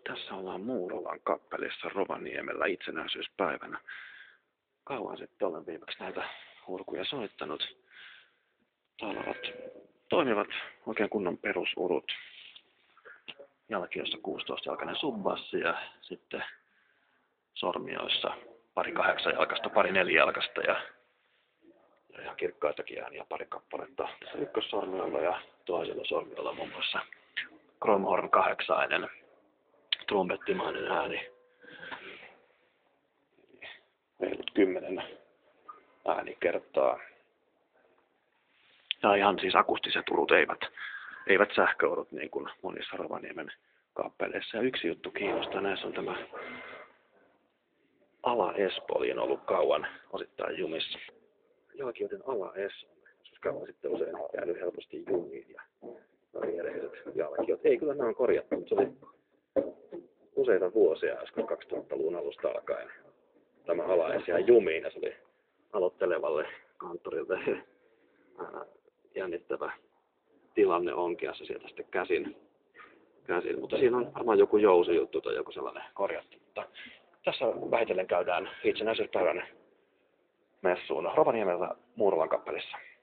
Tässä ollaan Muurolan kappelissa Rovaniemellä itsenäisyyspäivänä. Kauan sitten olen viimeksi näitä urkuja soittanut. Täällä toimivat oikein kunnon perusurut. Jalkiossa 16-jalkainen subbassi ja sitten sormioissa pari 8-jalkasta, pari 4-jalkasta ja ihan kirkkaitakin ääniä pari kappaletta. Tässä ykkössormiolla ja toisella sormiolla muun muassa Kromhorn 8 trumpettimainen ääni. Reilut 10 äänikertaa. Ja ihan siis akustiset urut, eivät sähköurut niin kuin monissa Rovaniemen kappeleissa. Ja yksi juttu kiinnostaa, näissä on tämä ala-espoli on ollut kauan osittain jumissa. Jalkioiden ala-es on joskus kauan sitten usein jäänyt helposti jumiin ja viereiset jalkiot. Ei, kyllä nämä on korjattu, mutta se oli useita vuosia, joskus 2000-luvun alusta alkaen tämä ala-es jäi jumiin ja se oli aloittelevalle kanttorille jännittävä tilanne onkiassa sieltä sitten käsin. Mutta siinä on varmaan joku jousijuttu tai joku sellainen korjattu. Mutta tässä vähitellen käydään itsenäisyyspäivän messuun Rovaniemellä Muurolan kappelissa.